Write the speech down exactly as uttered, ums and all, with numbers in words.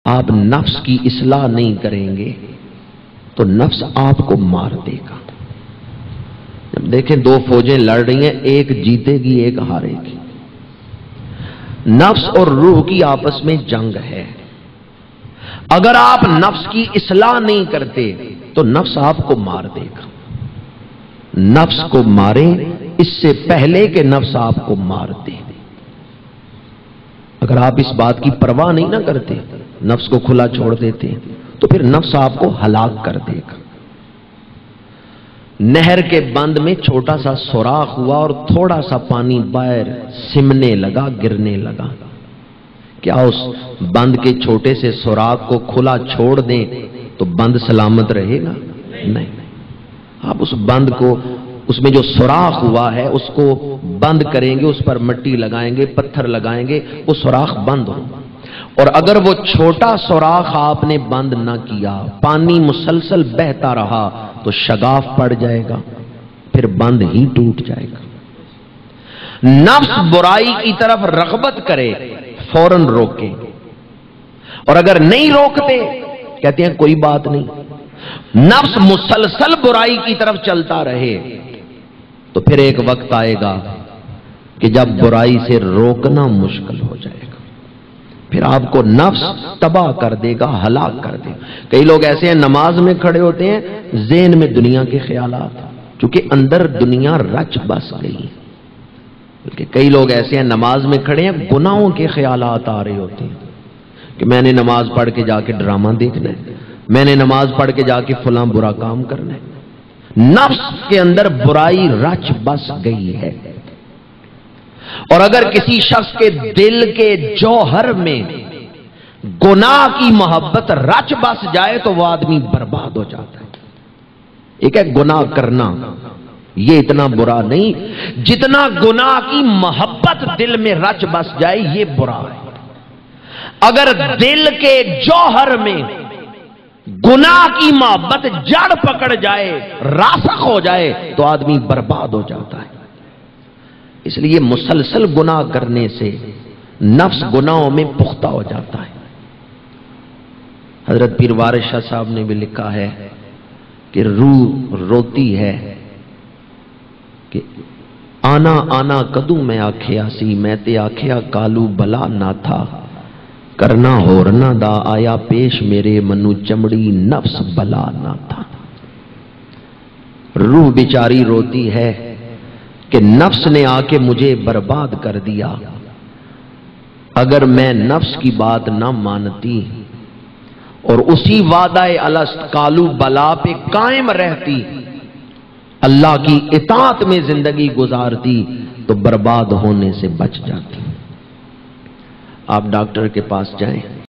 آپ نفس کی اصلاح نہیں کریں گے تو نفس آپ کو مار دے گا۔ جب دیکھیں دو فوجیں لڑ رہی ہیں، ایک جیتے گی ایک ہارے گی، نفس اور روح کی آپس میں جنگ ہے۔ اگر آپ نفس کی اصلاح نہیں کرتے تو نفس آپ کو مار دے گا۔ نفس کو ماریں اس سے پہلے کہ نفس آپ کو مار دے۔ اگر آپ اس بات کی پرواہ نہیں نہ کرتے، نفس کو کھلا چھوڑ دیتے، تو پھر نفس آپ کو ہلاک کر دے گا۔ نہر کے بند میں چھوٹا سا سوراخ ہوا اور تھوڑا سا پانی باہر سمنے لگا، گرنے لگا۔ کیا اس بند کے چھوٹے سے سوراخ کو کھلا چھوڑ دیں تو بند سلامت رہے گا؟ نہیں۔ آپ اس بند کو، اس میں جو سوراخ ہوا ہے اس کو بند کریں گے، اس پر مٹی لگائیں گے، پتھر لگائیں گے، وہ سوراخ بند ہو۔ اور اگر وہ چھوٹا سوراخ آپ نے بند نہ کیا، پانی مسلسل بہتا رہا تو شگاف پڑ جائے گا، پھر بند ہی ٹوٹ جائے گا۔ نفس برائی کی طرف رغبت کرے، فوراً روکے، اور اگر نہیں روکتے کہتے ہیں کوئی بات نہیں۔ نفس مسلسل برائی کی طرف چلتا رہے تو پھر ایک وقت آئے گا کہ جب برائی سے روکنا مشکل ہو جائے گا، پھر آپ کو نفس تباہ کر دے گا، ہلاک کر دے گا۔ کئی لوگ ایسے ہیں نماز میں کھڑے ہوتے ہیں، ذہن میں دنیا کے خیالات، چونکہ اندر دنیا رچ بس گئی۔ بلکہ کئی لوگ ایسے ہیں نماز میں کھڑے ہیں، گناہوں کے خیالات آ رہے ہوتے ہیں کہ میں نے نماز پڑھ کے جا کے ڈرامہ دیکھنا ہے، میں نے نماز پڑھ کے جا کے فلاں برا کام کرنا ہے۔ نفس کے اندر برائی رچ بس گئی ہے، اور اگر کسی شخص کے دل کے جوہر میں گناہ کی محبت رچ بس جائے تو وہ آدمی برباد ہو جاتا ہے۔ ایک ہے گناہ کرنا، یہ اتنا برا نہیں جتنا گناہ کی محبت دل میں رچ بس جائے، یہ برا ہے۔ اگر دل کے جوہر میں گناہ کی محبت جڑ پکڑ جائے، راسخ ہو جائے تو آدمی برباد ہو جاتا ہے۔ اس لیے مسلسل گناہ کرنے سے نفس گناہوں میں پختہ ہو جاتا ہے۔ حضرت پیر وارث شاہ صاحب نے بھی لکھا ہے کہ روح روتی ہے کہ آنا آنا کدوں میں آکھیا سی، میں تے آکھیا کالو بلا نہ تھا، کرنا ہورنا دا آیا پیش میرے منو چمڑی نفس بلا نہ تھا۔ روح بیچاری روتی ہے کہ نفس نے آ کے مجھے برباد کر دیا، اگر میں نفس کی بات نہ مانتی اور اسی وعدہ الست کالو بلا پہ قائم رہتی، اللہ کی اطاعت میں زندگی گزارتی تو برباد ہونے سے بچ جاتی۔ آپ ڈاکٹر کے پاس جائیں،